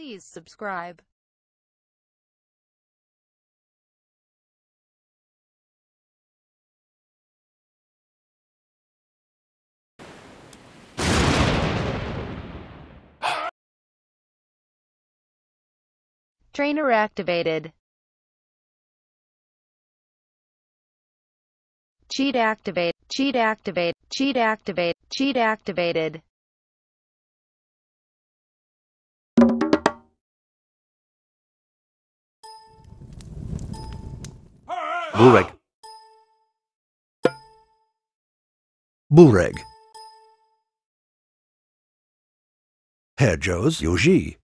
Please subscribe. Trainer activated. Cheat activate. Cheat activate. Cheat activate. Cheat activated. Bureg. Bureg. Herr Joes Yoji.